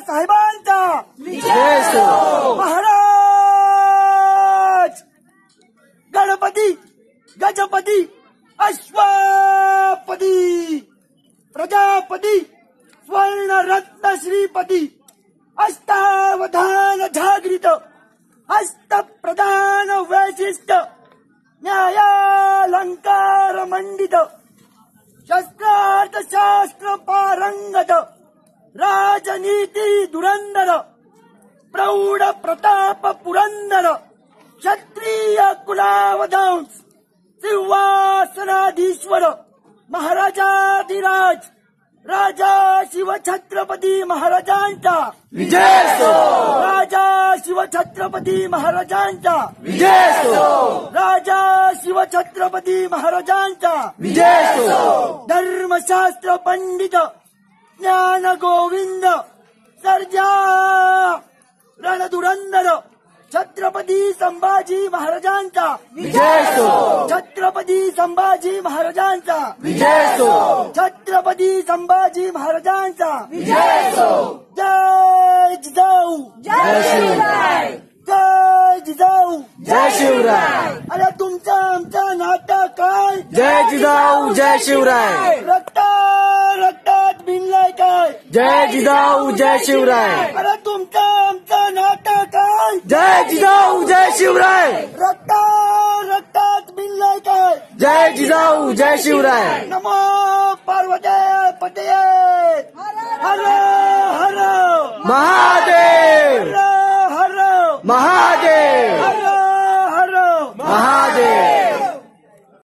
साहेबांचा विजय असो. महाराज गणपती गजपती अश्वपदी प्रजापती स्वर्णरत्न श्रीपती अष्टावधान जागृत हस्तप्रधान वैशिष्ट न्यायालंकार मंडित शस्त्रार्थ शास्त्र पारंगत राजनीती धुरंधर प्रौढ प्रताप पुरंदर क्षत्रिय कुलावधंस सिंहासनाधीश्वर महाराजाधिराज राजा शिवछत्रपती महाराजांचा विजय असो. राजा शिवछत्रपती महाराजांचा विजय असो. राजा शिवछत्रपती महाराजांचा विजय असो. धर्मशास्त्र पंडित ज्ञान गोविंद सर्जा रणधुरंदर छत्रपती संभाजी महाराजांचा विजय असो. छत्रपती संभाजी महाराजांचा विजय असो. छत्रपती संभाजी महाराजांचा विजय असो. जय जिजाऊ जय शिवराय. जय जिजाऊ जय शिवराय. अरे तुमचं आमचं नातं काय जय जिजाऊ जय शिवराय. रक्तात भिनलाय काय जय जिजाऊ जय शिवराय. अरे तुमचं आमचं नातं काय जय जिजाऊ जय शिवराय. रक्तात भिनलाय काय जय जिजाऊ जय शिवराय. नमो पार्वती पतये हर हर महादेव हर हर महादेव हर हर महादेव.